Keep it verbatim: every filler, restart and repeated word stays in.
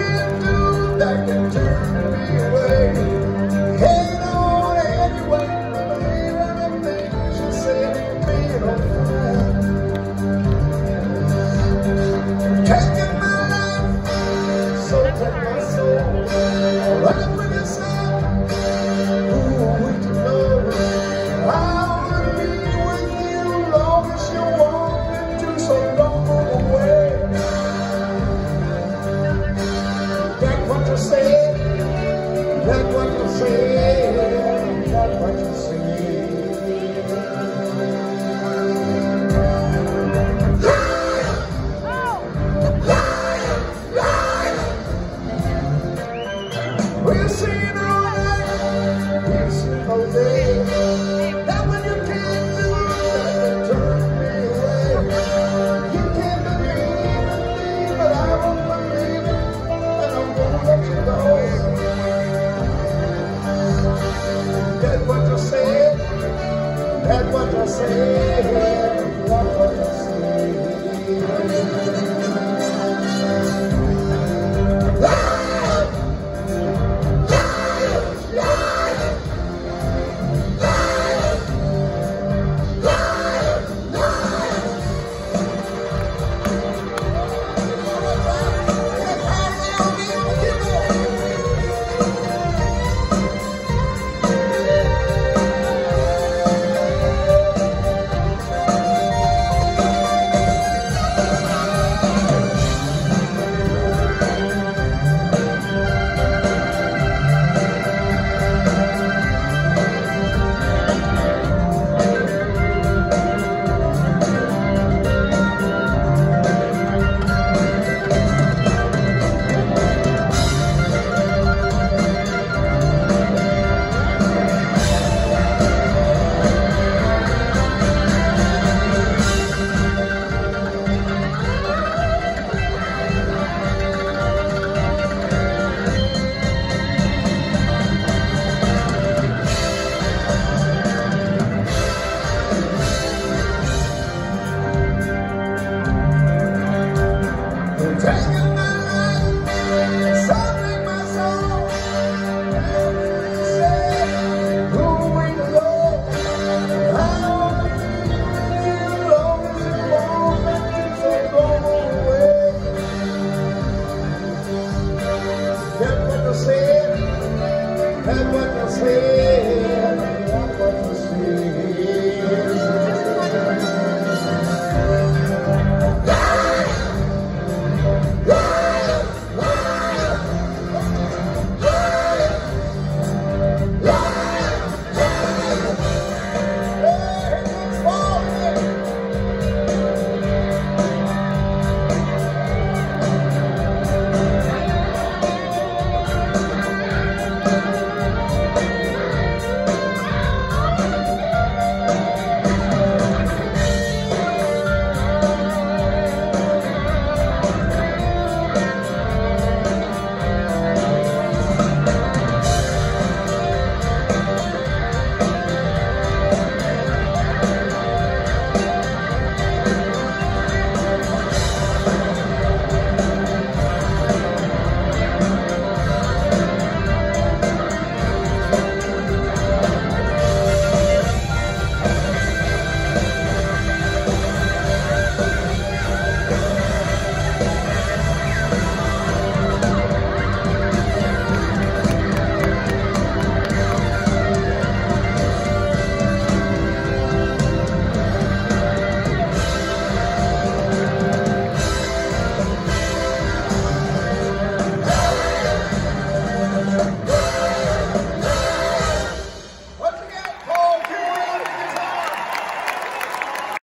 can do that can turn me away. Hanging on anyway, believe everything she said to me on fire. Taking my life, so take my soul, right with the sun. Who would you know? I would be with you long as you want me to, so don't move away. That's what you say, that's what you say, that's what you say. We're seeing all night, we're seeing all day. That when you can't do that, turn me away. You can't believe in me, but I won't believe it, and I won't let you go. That's what you say, that's what you say, that's what you say. Taking my life, something my soul. Say, who we love, how you long as you want me to go away. That's what you said, that's what you said, that's what you said.